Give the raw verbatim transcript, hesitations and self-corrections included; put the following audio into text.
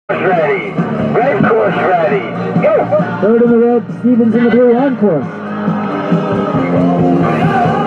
Ready. Red course ready. Go. Third in the red, Stevens in the blue, on course.